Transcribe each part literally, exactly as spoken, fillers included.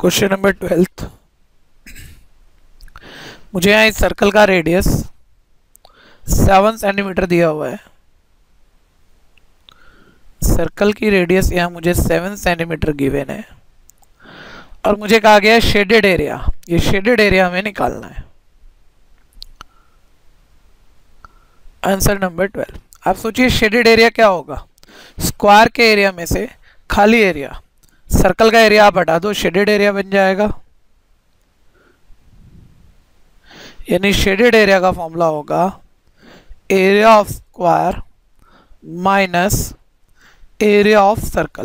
Question number twelfth. मुझे यहाँ इस सर्कल का रेडियस सेवन सेंटीमीटर दिया हुआ है। सर्कल की रेडियस यहाँ मुझे सेवन सेंटीमीटर गिवन है और मुझे कहा गया है शेडेड एरिया। ये शेडेड एरिया हमें निकालना है। Answer number twelve. आप सोचिए शेडेड एरिया क्या होगा। स्क्वायर के एरिया में से खाली एरिया, सर्कल का एरिया आप हटा दो, शेडेड एरिया बन जाएगा। यानी शेडेड एरिया का फॉर्मूला होगा area of square minus area of circle.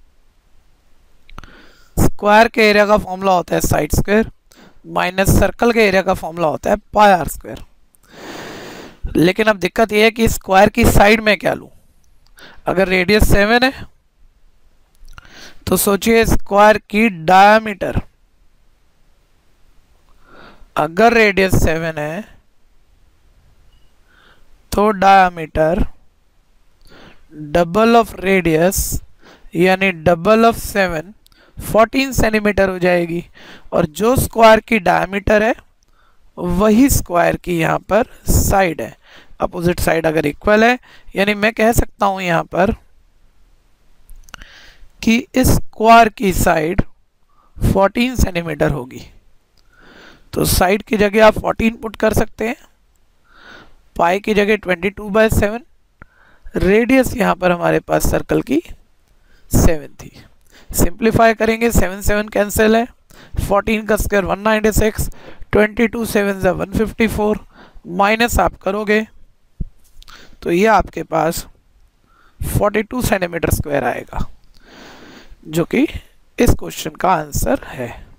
Square के एरिया का फॉर्मूला होता है साइड स्क्वायर माइनस सर्कल के एरिया का फॉर्मूला होता है पाई आर स्क्वायर। लेकिन अब दिक्कत यह है कि स्क्वायर की साइड में क्या लूं। अगर रेडियस सेवन है तो सोचिए स्क्वायर की डायमीटर, अगर रेडियस सेवन है तो डायमीटर डबल ऑफ रेडियस यानी double of seven fourteen centimetre हो जाएगी। और जो स्क्वायर की डायमीटर है वही स्क्वायर की यहाँ पर साइड है। अपोजिट साइड अगर इक्वल है यानी मैं कह सकता हूं यहाँ पर कि इस स्क्वायर की साइड फोर्टीन सेंटीमीटर होगी। तो साइड की जगह आप फोर्टीन पुट कर सकते हैं, पाई की जगह twenty two by seven. Radius यहाँ पर हमारे पास सर्कल की सेवन थी। सिंप्लीफाई करेंगे, सेवन सेवन कैंसिल है, फोर्टीन का square one ninety six, twenty two seven ज़ा वन फिफ्टी फोर, माइनस आप करोगे तो ये आपके पास फोर्टी टू सेंटीमीटर स्क्वायर आएगा, जो कि इस क्वेश्चन का आंसर है।